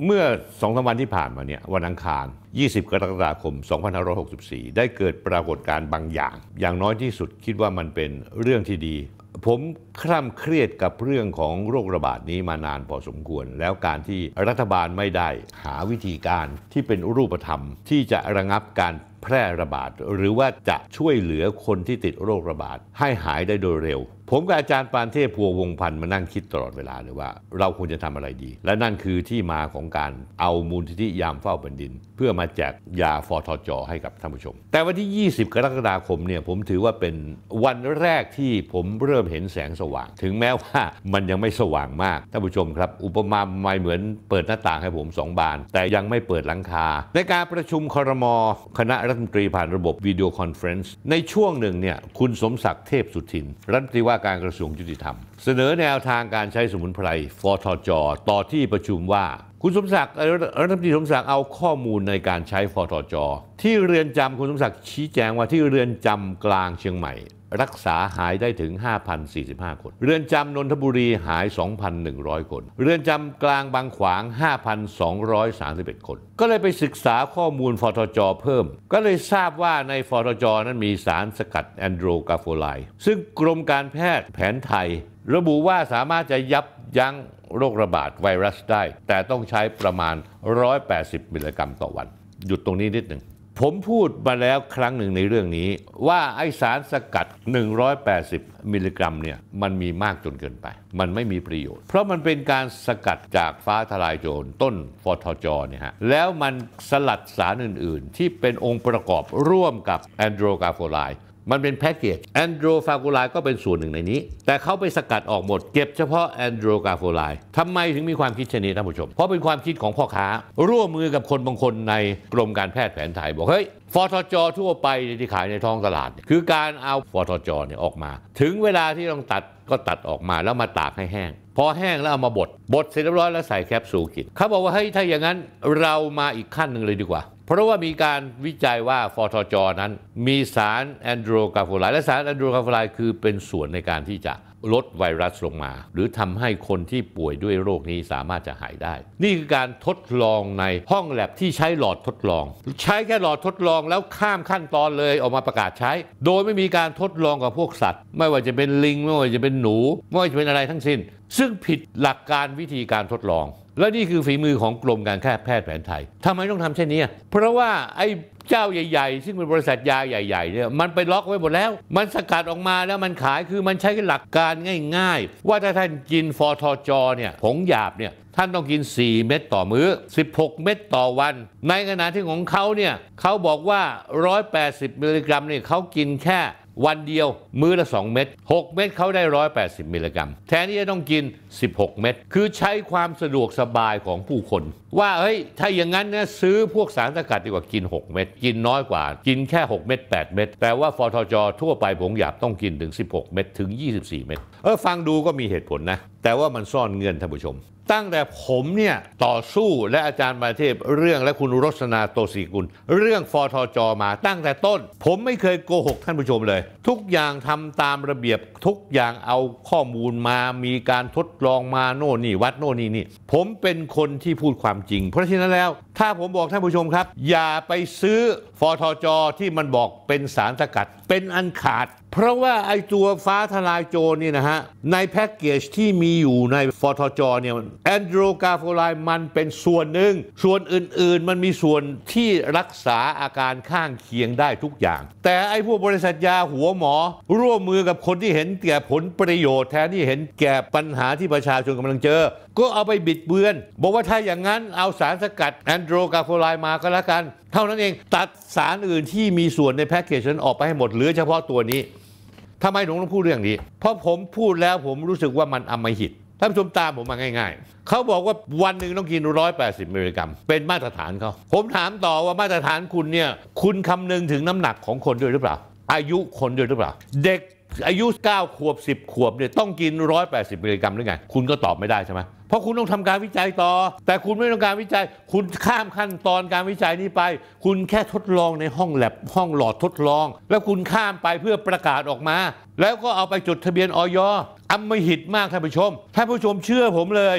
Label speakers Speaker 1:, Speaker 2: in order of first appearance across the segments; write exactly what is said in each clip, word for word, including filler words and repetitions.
Speaker 1: เมื่อสองสามวันที่ผ่านมาเนี่ยวันอังคารยี่สิบกรกฎาคมสองพันห้าร้อยหกสิบสี่ได้เกิดปรากฏการณ์บางอย่างอย่างน้อยที่สุดคิดว่ามันเป็นเรื่องที่ดีผมคร่ำเครียดกับเรื่องของโรคระบาดนี้มานานพอสมควรแล้วการที่รัฐบาลไม่ได้หาวิธีการที่เป็นรูปธรรมที่จะระงับการแพร่ระบาดหรือว่าจะช่วยเหลือคนที่ติดโรคระบาดให้หายได้โดยเร็วผมกับอาจารย์ปานเทพพัววงศ์พันธ์มานั่งคิดตลอดเวลาเลยว่าเราควรจะทำอะไรดีและนั่นคือที่มาของการเอามูลนิธิยามเฝ้าแผ่นดินเพื่อมาแจกยาฟอทจให้กับท่านผู้ชมแต่วันที่ยี่สิบกรกฎาคมเนี่ยผมถือว่าเป็นวันแรกที่ผมเริ่มเห็นแสงสว่างถึงแม้ว่ามันยังไม่สว่างมากท่านผู้ชมครับอุปมาไม่เหมือนเปิดหน้าต่างให้ผมสองบานแต่ยังไม่เปิดหลังคาในการประชุมครม.คณะรัฐมนตรีผ่านระบบวิดีโอคอนเฟรนซ์ในช่วงหนึ่งเนี่ยคุณสมศักดิ์เทพสุทินรัฐมนตรีว่าการกระทรวงยุติธรรมเสนอแนวทางการใช้สมุนไพรฟอทจต่อที่ประชุมว่าคุณสมศักดิ์รัฐมนตรีสมศักดิ์เอาข้อมูลในการใช้ฟอทจที่เรือนจำคุณสมศักดิ์ชี้แจงว่าที่เรือนจำกลางเชียงใหม่รักษาหายได้ถึง ห้าพันสี่สิบห้า คนเรือนจำนนทบุรีหาย สองพันหนึ่งร้อย คนเรือนจำกลางบางขวาง ห้าพันสองร้อยสามสิบเอ็ด คนก็เลยไปศึกษาข้อมูลฟอทจเพิ่มก็เลยทราบว่าในฟอทจนั้นมีสารสกัดแอนโดรกาโฟไลด์ซึ่งกรมการแพทย์แผนไทยระบุว่าสามารถจะยับยั้งโรคระบาดไวรัสได้แต่ต้องใช้ประมาณหนึ่งร้อยแปดสิบมิลลิกรัมต่อวันหยุดตรงนี้นิดหนึ่งผมพูดมาแล้วครั้งหนึ่งในเรื่องนี้ว่าไอสารสกัดหนึ่งร้อยแปดสิบมิลลิกรัมเนี่ยมันมีมากจนเกินไปมันไม่มีประโยชน์เพราะมันเป็นการสกัดจากฟ้าทลายโจรต้นฟอทจเนี่ยฮะแล้วมันสลัดสารอื่นๆที่เป็นองค์ประกอบร่วมกับแอนโดรกาโฟไลด์มันเป็นแพ็กเกจแอนโดรฟาโกไลด์ก็เป็นส่วนหนึ่งในนี้แต่เขาไปสกัดออกหมดเก็บเฉพาะแอนโดรกาโฟไลด์ทำไมถึงมีความคิดเช่นนี้ท่านผู้ชมเพราะเป็นความคิดของพ่อค้าร่วมมือกับคนบางคนในกรมการแพทย์แผนไทยบอกเฮ้ยฟอทจทั่วไปที่ขายในท้องตลาดคือการเอาฟอทจเนี่ยออกมาถึงเวลาที่ต้องตัดก็ตัดออกมาแล้วมาตากให้แห้งพอแห้งแล้วเอามาบดบดเสร็จเรียบร้อยแล้วใส่แคปซูลกินเขาบอกว่าเฮ้ยถ้าอย่างนั้นเรามาอีกขั้นหนึ่งเลยดีกว่าเพราะว่ามีการวิจัยว่าฟอทจนั้นมีสารแอนโดรกาโฟไลด์และสารแอนโดรกาโฟไลด์คือเป็นส่วนในการที่จะลดไวรัสลงมาหรือทำให้คนที่ป่วยด้วยโรคนี้สามารถจะหายได้นี่คือการทดลองในห้องแลบที่ใช้หลอดทดลองใช้แค่หลอดทดลองแล้วข้ามขั้นตอนเลยออกมาประกาศใช้โดยไม่มีการทดลองกับพวกสัตว์ไม่ว่าจะเป็นลิงไม่ว่าจะเป็นหนูไม่ว่าจะเป็นอะไรทั้งสิ้นซึ่งผิดหลักการวิธีการทดลองและนี่คือฝีมือของกรมการแพทย์แผนไทยทำไมต้องทำเช่นนี้เพราะว่าไอ้เจ้าใหญ่ๆซึ่งเป็นบริษัทยาใหญ่ๆเนี่ยมันไปล็อกไว้หมดแล้วมันสกัดออกมาแล้วมันขายคือมันใช้หลักการง่ายๆว่าถ้าท่านกินฟอทจเนี่ยผงหยาบเนี่ยท่านต้องกินสี่เม็ดต่อมื้อสิบหกเม็ดต่อวันในขณะที่ของเขาเนี่ยเขาบอกว่าหนึ่งร้อยแปดสิบมิลลิกรัมเนี่ยเขากินแค่วันเดียวมื้อละสองเม็ดหกเม็ดเขาได้หนึ่งร้อยแปดสิบมิลลิกรัมแทนที่จะต้องกินสิบหกเม็ดคือใช้ความสะดวกสบายของผู้คนว่าเฮ้ยถ้าอย่างนั้นเนี่ยซื้อพวกสารสกัดดีกว่ากินหกเม็ดกินน้อยกว่ากินแค่หกเม็ดแปดเม็ดแต่ว่าฟอทจทั่วไปผงหยาบต้องกินถึงสิบหกเม็ดถึงยี่สิบสี่เม็ดเออฟังดูก็มีเหตุผลนะแต่ว่ามันซ่อนเงื่อนท่านผู้ชมตั้งแต่ผมเนี่ยต่อสู้และอาจารย์ปานเทพเรื่องและคุณรสนาโตศรีกุลเรื่องฟอทจมาตั้งแต่ต้นผมไม่เคยโกหกท่านผู้ชมเลยทุกอย่างทำตามระเบียบทุกอย่างเอาข้อมูลมามีการทดลองมาโน่นนี่วัดโน่นนี่นี่ผมเป็นคนที่พูดความจริงเพราะฉะนั้นแล้วถ้าผมบอกท่านผู้ชมครับอย่าไปซื้อฟอทจที่มันบอกเป็นสารสกัดเป็นอันขาดเพราะว่าไอตัวฟ้าทลายโจรนี่นะฮะในแพ็กเกจที่มีอยู่ในฟอทจเนี่ยแอนโดรกาโฟไลด์มันเป็นส่วนหนึ่งส่วนอื่นๆมันมีส่วนที่รักษาอาการข้างเคียงได้ทุกอย่างแต่ไอพวกบริษัทยาหัวหมอร่วมมือกับคนที่เห็นแก่ผลประโยชน์แทนที่เห็นแก่ปัญหาที่ประชาชนกำลังเจอก็เอาไปบิดเบือนบอกว่าถ้าอย่างนั้นเอาสารสกัดแอนโดรกาโฟไลด์มาก็แล้วกันเท่านั้นเองตัดสารอื่นที่มีส่วนในแพ็กเกจนั้นออกไปให้หมดเหลือเฉพาะตัวนี้ทำไมผมต้องพูดเรื่องนี้เพราะผมพูดแล้วผมรู้สึกว่ามันอำมหิตท่านผู้ชมตามผมมาง่ายๆเขาบอกว่าวันหนึ่งต้องกินหนึ่งร้อยแปดสิบมิลลิกรัมเป็นมาตรฐานเขาผมถามต่อว่ามาตรฐานคุณเนี่ยคุณคำนึงถึงน้ำหนักของคนด้วยหรือเปล่าอายุคนด้วยหรือเปล่าเด็กอายุเก้าขวบสิบขวบเนี่ยต้องกินหนึ่งร้อยแปดสิบมิลลิกรัมหรือไงคุณก็ตอบไม่ได้ใช่ไหมเพราะคุณต้องทำการวิจัยต่อแต่คุณไม่ต้องการวิจัยคุณข้ามขั้นตอนการวิจัยนี้ไปคุณแค่ทดลองในห้องแลบห้องหลอดทดลองแล้วคุณข้ามไปเพื่อประกาศออกมาแล้วก็เอาไปจดทะเบียนอย.อำมหิตมากท่านผู้ชมท่านผู้ชมเชื่อผมเลย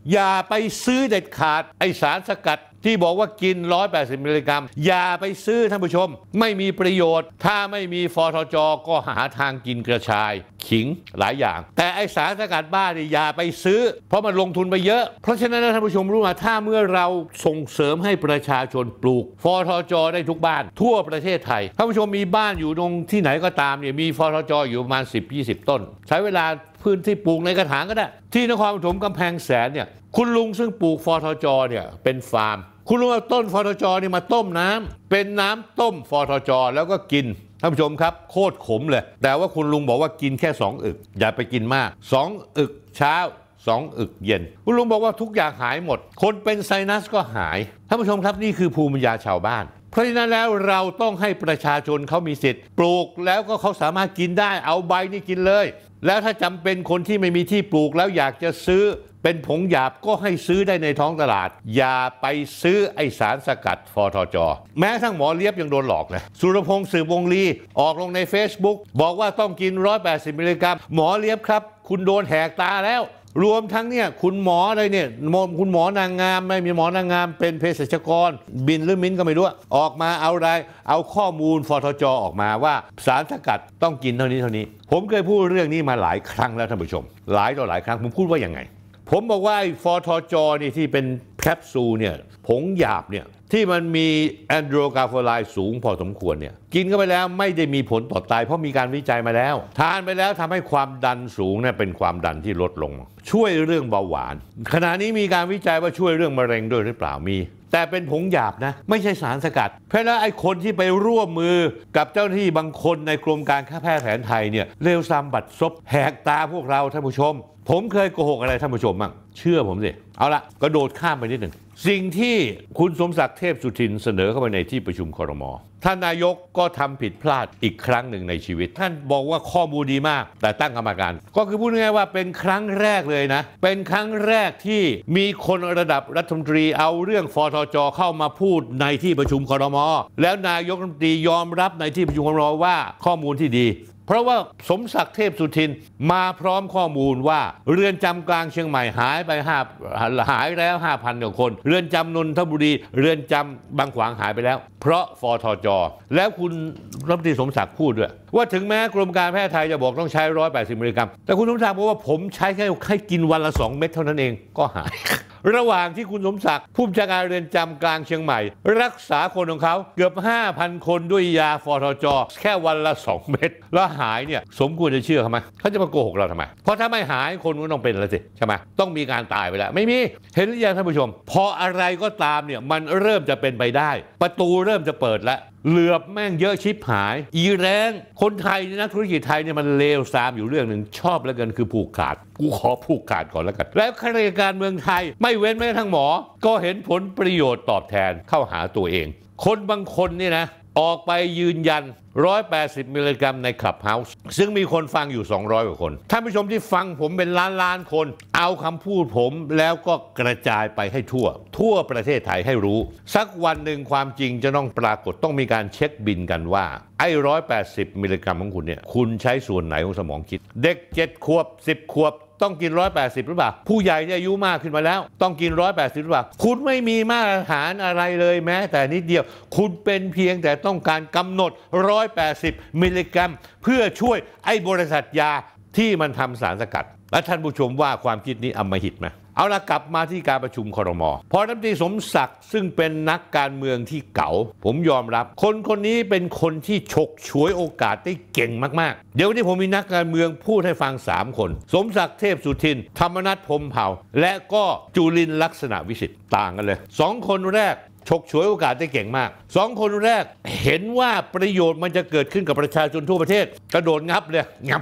Speaker 1: อย่าไปซื้อเด็ดขาดไอสารสกัดที่บอกว่ากินหนึ่งร้อยแปดสิบมิลลิกรัมอย่าไปซื้อท่านผู้ชมไม่มีประโยชน์ถ้าไม่มีฟทจ.ก็หาทางกินกระชายขิงหลายอย่างแต่ไอสารสกัดบ้านี่อย่าไปซื้อเพราะมันลงทุนไปเยอะเพราะฉะนั้นท่านผู้ชมรู้มาถ้าเมื่อเราส่งเสริมให้ประชาชนปลูกฟทจ.ได้ทุกบ้านทั่วประเทศไทยท่านผู้ชมมีบ้านอยู่ตรงที่ไหนก็ตามเนี่ยมีฟทจ.อยู่ประมาณ สิบถึงยี่สิบ ต้นใช้เวลาพื้นที่ปลูกในกระถางก็ได้ที่นครปฐมกำแพงแสนเนี่ยคุณลุงซึ่งปลูกฟทจ.เนี่ยเป็นฟาร์มคุณลุงเอาต้นฟทจ.นี่มาต้มน้ำเป็นน้ำต้มฟทจ.แล้วก็กินท่านผู้ชมครับโคตรขมเลยแต่ว่าคุณลุงบอกว่ากินแค่สองอึกอย่าไปกินมากสองอึกเช้าสองอึกเย็นคุณลุงบอกว่าทุกอย่างหายหมดคนเป็นไซนัสก็หายท่านผู้ชมครับนี่คือภูมิปัญญาชาวบ้านเพราะฉะนั้นแล้วเราต้องให้ประชาชนเขามีสิทธิ์ปลูกแล้วก็เขาสามารถกินได้เอาใบนี่กินเลยแล้วถ้าจำเป็นคนที่ไม่มีที่ปลูกแล้วอยากจะซื้อเป็นผงหยาบก็ให้ซื้อได้ในท้องตลาดอย่าไปซื้อไอสารสกัดฟทจ.แม้ทั้งหมอเลียบยังโดนหลอกเลยสุรพงษ์สืบวงลีออกลงใน Facebook บอกว่าต้องกินหนึ่งร้อยแปดสิบมิลลิกรัมหมอเลียบครับคุณโดนแหกตาแล้วรวมทั้งเนี่ยคุณหมออะไรเนี่ยคุณหมอนางงามไม่มีหมอนางงามเป็นเภสัชกรบินหรือมิ้นก็ไม่รู้ออกมาเอาอะไรเอาข้อมูลฟทจ.ออกมาว่าสารสกัดต้องกินเท่านี้เท่านี้ผมเคยพูดเรื่องนี้มาหลายครั้งแล้วท่านผู้ชมหลายต่อหลายครั้งผมพูดว่ายังไงผมบอกว่าฟทจ.นี่ที่เป็นแคปซูลเนี่ยผงหยาบเนี่ยที่มันมีแอนโดรกาโฟไลด์สูงพอสมควรเนี่ยกินเข้าไปแล้วไม่ได้มีผลต่อไตเพราะมีการวิจัยมาแล้วทานไปแล้วทำให้ความดันสูงเนี่ยเป็นความดันที่ลดลงช่วยเรื่องเบาหวานขณะนี้มีการวิจัยว่าช่วยเรื่องมะเร็งด้วยหรือเปล่ามีแต่เป็นผงหยาบนะไม่ใช่สารสกัดเพราะแล้วไอ้คนที่ไปร่วมมือกับเจ้าหน้าที่บางคนในกรมการแพทย์แผนไทยเนี่ยเลวทรามบัดซบแหกตาพวกเราท่านผู้ชมผมเคยโกหกอะไรท่านผู้ชมบ้างเชื่อผมสิเอาละกระโดดข้ามไปนิดหนึ่งสิ่งที่คุณสมศักดิ์เทพสุทินเสนอเข้าไปในที่ประชุมครม.ท่านนายกก็ทำผิดพลาดอีกครั้งหนึ่งในชีวิตท่านบอกว่าข้อมูลดีมากแต่ตั้งกรรมการก็คือพูดง่ายๆว่าเป็นครั้งแรกเลยนะเป็นครั้งแรกที่มีคนระดับรัฐมนตรีเอาเรื่องฟทจ.เข้ามาพูดในที่ประชุมครม.แล้วนายกรัฐมนตรียอมรับในที่ประชุมครม.ว่าข้อมูลที่ดีเพราะว่าสมศักดิ์เทพสุทินมาพร้อมข้อมูลว่าเรือนจำกลางเชียงใหม่หายไปห้าหายแล้ว ห้าพัน กว่าคนเรือนจำนนทบุรีเรือนจำบางขวางหายไปแล้วเพราะฟทจ.แล้วคุณรัฐมนตรีสมศักดิ์พูดด้วยว่าถึงแม้กรมการแพทย์ไทยจะบอกต้องใช้หนึ่งร้อยแปดสิบมิลลิกรัมแต่คุณสมศักดิ์บอกว่าผมใช้แค่ให้กินวันละสองเม็ดเท่านั้นเองก็หายระหว่างที่คุณสมศักดิ์ผู้บัญชาการเรือนจำกลางเชียงใหม่รักษาคนของเขาเกือบ ห้าพัน คนด้วยยาฟทจ.แค่วันละสองเม็ดแล้วหายเนี่ยสมควรจะเชื่อเขาไหมเขาจะมาโกหกเราทำไมเพราะถ้าไม่หายคนก็ต้องเป็นแล้วสิใช่ไหมต้องมีการตายไปแล้วไม่มีเห็นหรือยังท่านผู้ชมพออะไรก็ตามเนี่ยมันเริ่มจะเป็นไปได้ประตูเริ่มจะเปิดแล้วเหลือบแม่งเยอะชิบหายอีแรงคนไทยนะธุรกิจไทยเนี่ยมันเลวทรามอยู่เรื่องหนึ่งชอบแล้วกันคือผูกขาดกูขอผูกขาดก่อนแล้วกันแล้วข้าราชการเมืองไทยไม่เว้นแม้กระทั่งหมอก็เห็นผลประโยชน์ตอบแทนเข้าหาตัวเองคนบางคนนี่นะออกไปยืนยันหนึ่งร้อยแปดสิบมิลลิกรัมในคลับเฮาส์ซึ่งมีคนฟังอยู่สองร้อยกว่าคนท่านผู้ชมที่ฟังผมเป็นล้านล้านคนเอาคำพูดผมแล้วก็กระจายไปให้ทั่วทั่วประเทศไทยให้รู้สักวันหนึ่งความจริงจะต้องปรากฏต้องมีการเช็คบินกันว่าไอ้หนึ่งร้อยแปดสิบมิลลิกรัมของคุณเนี่ยคุณใช้ส่วนไหนของสมองคิดเด็กเจ็ดขวบสิบขวบต้องกินหนึ่งร้อยแปดสิบหรือเปล่าผู้ใหญ่ที่อายุมากขึ้นมาแล้วต้องกินหนึ่งร้อยแปดสิบหรือเปล่าคุณไม่มีมาตรฐานอะไรเลยแม้แต่นิดเดียวคุณเป็นเพียงแต่ต้องการกำหนดหนึ่งร้อยแปดสิบมิลลิกรัมเพื่อช่วยไอ้บริษัทยาที่มันทำสารสกัดและท่านผู้ชมว่าความคิดนี้อำมหิตไหมเอาละกลับมาที่การประชุมครม.พอรัฐมนตรีสมศักดิ์ซึ่งเป็นนักการเมืองที่เก๋าผมยอมรับคนคนนี้เป็นคนที่ฉกฉวยโอกาสได้เก่งมากๆเดี๋ยววันนี้ผมมีนักการเมืองพูดให้ฟังสามคนสมศักดิ์เทพสุทินธรรมนัสพรหมเผ่าและก็จุลินทร์ลักษณะวิสิทธิ์ต่างกันเลยสองคนแรกฉกฉวยโอกาสได้เก่งมากสองคนแรกเห็นว่าประโยชน์มันจะเกิดขึ้นกับประชาชนทั่วประเทศกระโดดงับเลยงับ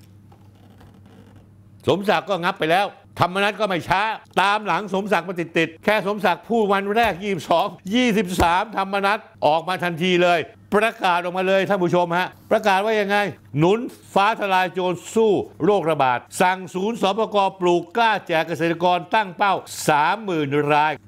Speaker 1: สมศักดิ์ก็งับไปแล้วธรรมนัสก็ไม่ช้าตามหลังสมศักดิ์มาติดๆแค่สมศักดิ์พูดวันแรกยี่สิบสอง ยี่สิบสามธรรมนัสออกมาทันทีเลยประกาศออกมาเลยท่านผู้ชมฮะประกาศว่ายังไงหนุนฟ้าทลายโจรสู้โรคระบาดสั่งศูนย์สปก.ปลูกกล้าแจกเกษตรกรตั้งเป้า สามหมื่น รายผลิต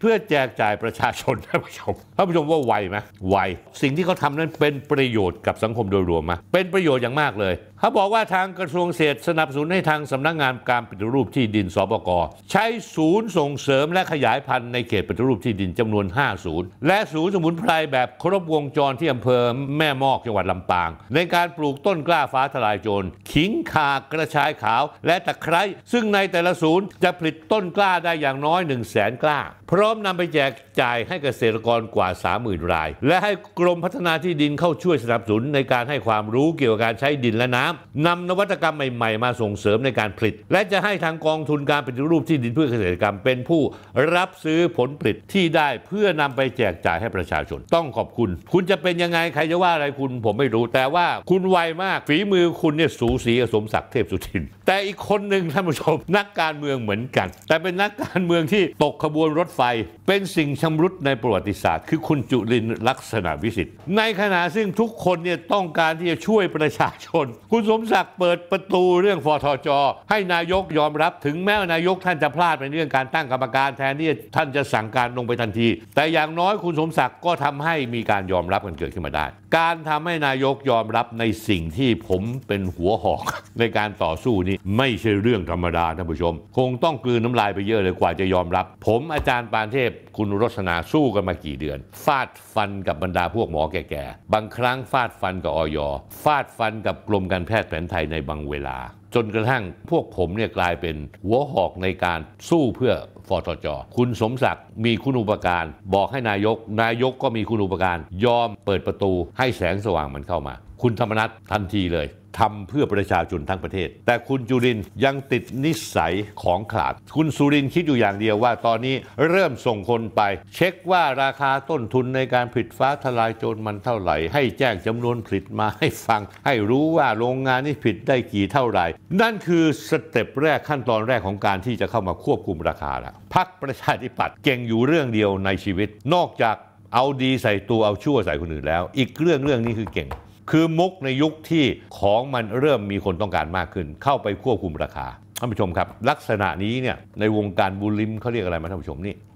Speaker 1: พื่อแจกจ่ายประชาชนท่านผู้ชมท่านผู้ชมว่าไวไหมไวสิ่งที่เขาทำนั้นเป็นประโยชน์กับสังคมโดยรวมมาเป็นประโยชน์อย่างมากเลยเขาบอกว่าทางกระทรวงเกษตรสนับสนุนให้ทางสำนักงานการปฏิรูปที่ดินสปก.ใช้ศูนย์ส่งเสริมและขยายพันธุ์ในเขตปฏิรูปที่ดินจำนวนห้าศูนย์และศูนย์สมุนไพรแบบครบวงจรที่อำเภอแม่มอกจังหวัดลำปางในการปลูกต้นกล้าฟ้าทลายโจรขิงข่ากระชายขาวและตะไคร้ซึ่งในแต่ละศูนย์จะผลิตต้นกล้าได้อย่างน้อย หนึ่งแสน กล้าพร้อมนำไปแจกจ่ายให้เกษตรกรกว่า สามหมื่น รายและให้กรมพัฒนาที่ดินเข้าช่วยสนับสนุนในการให้ความรู้เกี่ยวกับการใช้ดินและน้ำนำนวัตกรรมใหม่ๆมาส่งเสริมในการผลิตและจะให้ทางกองทุนการปฏิรูปที่ดินเพื่อเกษตรกรรมเป็นผู้รับซื้อผลผลิตที่ได้เพื่อนำไปแจกจ่ายให้ประชาชนต้องขอบคุณคุณจะเป็นยังไงใครจะว่าอะไรคุณผมไม่รู้แต่ว่าคุณไวมากฝีมือคุณเนี่ยสูสีกับสมศักดิ์เทพสุทินแต่อีกคนหนึ่งท่านผู้ชมนักการเมืองเหมือนกันแต่เป็นนักการเมืองที่ตกขบวนรถไฟเป็นสิ่งชำรุดในประวัติศาสตร์คือคุณจุลินทร์ลักษณะวิสิทธิ์ในขณะซึ่งทุกคนเนี่ยต้องการที่จะช่วยประชาชนคุณสมศักดิ์เปิดประตูเรื่องฟทจ.ให้นายกยอมรับถึงแม้ว่านายกท่านจะพลาดในเรื่องการตั้งกรรมการแทนที่ท่านจะสั่งการลงไปทันทีแต่อย่างน้อยคุณสมศักดิ์ก็ทำให้มีการยอมรับกันเกิดขึ้นมาได้การทำให้นายกยอมรับในสิ่งที่ผมเป็นหัวหอกในการต่อสู้นี้ไม่ใช่เรื่องธรรมดาท่านผู้ชมคงต้องกลืนน้ำลายไปเยอะเลยกว่าจะยอมรับผมอาจารย์ปานเทพคุณรสนาสู้กันมากี่เดือนฟาดฟันกับบรรดาพวกหมอแก่ๆบางครั้งฟาดฟันกับอย.ฟาดฟันกับกรมการแพทย์แผนไทยในบางเวลาจนกระทั่งพวกผมเนี่ยกลายเป็นหัวหอกในการสู้เพื่อฟทจ.คุณสมศักดิ์มีคุณูปการบอกให้นายกนายกก็มีคุณูปการยอมเปิดประตูให้แสงสว่างมันเข้ามาคุณธรรมนัสทันทีเลยทำเพื่อประชาชนทั้งประเทศแต่คุณจุรินทร์ยังติดนิสัยของขลาดคุณสุรินทร์คิดอยู่อย่างเดียวว่าตอนนี้เริ่มส่งคนไปเช็คว่าราคาต้นทุนในการผลิตฟ้าทลายโจรมันเท่าไหร่ให้แจ้งจำนวนผลิตมาให้ฟังให้รู้ว่าโรงงานนี้ผลิตได้กี่เท่าไหร่นั่นคือสเต็ปแรกขั้นตอนแรกของการที่จะเข้ามาควบคุมราคาละพรรคประชาธิปัตย์เก่งอยู่เรื่องเดียวในชีวิตนอกจากเอาดีใส่ตัวเอาชั่วใส่คนอื่นแล้วอีกเรื่องเรื่องนี้คือเก่งคือมุกในยุคที่ของมันเริ่มมีคนต้องการมากขึ้นเข้าไปควบคุมราคาท่านผู้ชมครับลักษณะนี้เนี่ยในวงการบุลิมเขาเรียกอะไรมาท่านผู้ชมนี่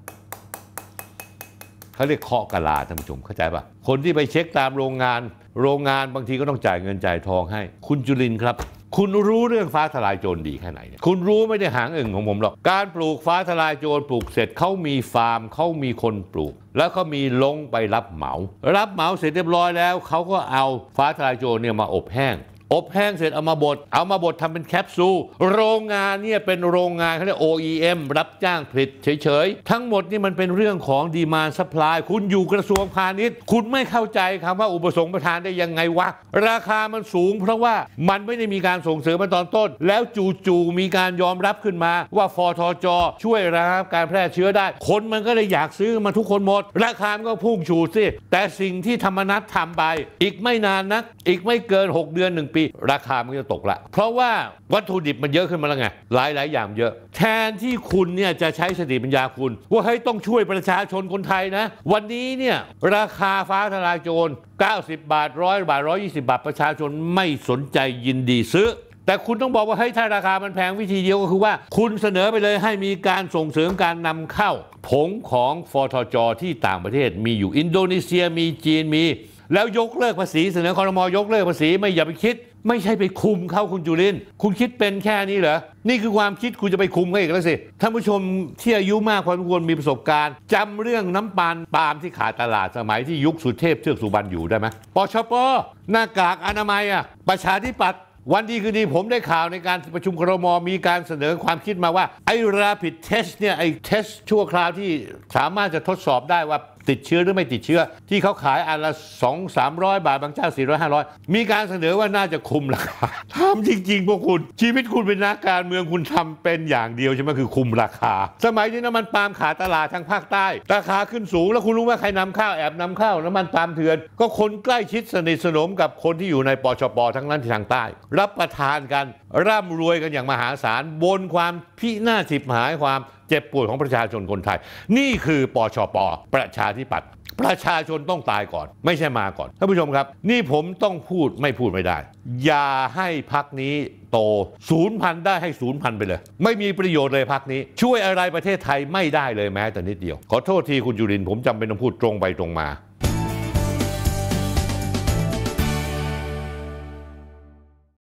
Speaker 1: เขาเรียกเคาะกะลาท่านผู้ชมเข้าใจปะคนที่ไปเช็คตามโรงงานโรงงานบางทีก็ต้องจ่ายเงินจ่ายทองให้คุณจุลินทร์ครับคุณรู้เรื่องฟ้าทลายโจรดีแค่ไหนคุณรู้ไม่ได้หางอึ่งของผมหรอกการปลูกฟ้าทลายโจรปลูกเสร็จเขามีฟาร์มเขามีคนปลูกแล้วเขามีลงไปรับเหมารับเหมาเสร็จเรียบร้อยแล้วเขาก็เอาฟ้าทลายโจรเนี่ยมาอบแห้งอบแห้งเสร็จเอามาบดเอามาบดทำเป็นแคปซูลโรงงานเนี่ยเป็นโรงงานเขาเรียก โอ อี เอ็ม รับจ้างผลิตเฉยๆทั้งหมดนี่มันเป็นเรื่องของดีมานด์ซัพพลายคุณอยู่กระทรวงพาณิชย์คุณไม่เข้าใจคำว่าอุปสงค์ประทานได้ยังไงวะราคามันสูงเพราะว่ามันไม่ได้มีการส่งเสริมมาตอนต้นแล้วจู่ๆมีการยอมรับขึ้นมาว่าฟทจ.ช่วยระงับการแพร่เชื้อได้คนมันก็เลยอยากซื้อมาทุกคนหมดราคามันก็พุ่งฉูดสิแต่สิ่งที่ธรรมนัสทำไปอีกไม่นานนักอีกไม่เกินหกเดือนหนึ่งปีราคามันจะตกละเพราะว่าวัตถุดิบมันเยอะขึ้นมาแล้วไงหลายหลายอย่างเยอะแทนที่คุณเนี่ยจะใช้สติปัญญาคุณว่าเฮ้ยต้องช่วยประชาชนคนไทยนะวันนี้เนี่ยราคาฟ้าทลายโจรเก้าสิบบาทหนึ่งร้อยบาทหนึ่งร้อยยี่สิบบาทประชาชนไม่สนใจยินดีซื้อแต่คุณต้องบอกว่าเฮ้ยถ้าราคามันแพงวิธีเดียวก็คือว่าคุณเสนอไปเลยให้มีการส่งเสริมการนำเข้าผงของฟทจ.ที่ต่างประเทศมีอยู่อินโดนีเซียมีจีนมีแล้วยกเลิกภาษีเสนอครม.ยกเลิกภาษีไม่อย่าไปคิดไม่ใช่ไปคุมเขาคุณจุลินทร์คุณคิดเป็นแค่นี้เหรอนี่คือความคิดคุณจะไปคุมเขาอีกแล้วสิท่านผู้ชมที่อายุมากพอสมควรมีประสบการณ์จำเรื่องน้ำปาลปาล์มที่ขาดตลาดสมัยที่ยุคสุเทพเทือกสุบรรณอยู่ได้ไหมปชป.หน้ากากอนามัยอ่ะประชาธิปัตย์วันดีคืนดีผมได้ข่าวในการประชุมครม.มีการเสนอความคิดมาว่าไอ้ Rapid Test เนี่ยไอ้ Test ชั่วคราวที่สามารถจะทดสอบได้ว่าติดเชื้อหรือไม่ติดเชื้อที่เขาขายอันละสองสามร้อยบาทบางเจ้าสี่ร้อยห้าร้อยมีการเสนอว่าน่าจะคุมราคาทำจริงๆพวกคุณชีวิตคุณเป็นนักการเมืองคุณทำเป็นอย่างเดียวใช่ไหมคือคุมราคาสมัยที่น้ำมันปาล์มขาดตลาดทางภาคใต้ราคาขึ้นสูงแล้วคุณรู้ว่าใครนำเข้าแอบนำเข้าน้ำมันปาล์มเถื่อนก็คนใกล้ชิดสนิทสนมกับคนที่อยู่ในปชป.ทั้งนั้นที่ทางใต้รับประทานกันร่ำรวยกันอย่างมหาศาลบนความพินาศฉิบหายความเจ็บปวดของประชาชนคนไทยนี่คือปชป.ประชาธิปัตย์ประชาชนต้องตายก่อนไม่ใช่มาก่อนท่านผู้ชมครับนี่ผมต้องพูดไม่พูดไม่ได้อย่าให้พรรคนี้โตศูนย์พันได้ให้ศูนย์พันไปเลยไม่มีประโยชน์เลยพรรคนี้ช่วยอะไรประเทศไทยไม่ได้เลยแม้แต่นิดเดียวขอโทษทีคุณจุรินทร์ผมจำเป็นต้องพูดตรงไปตรงมา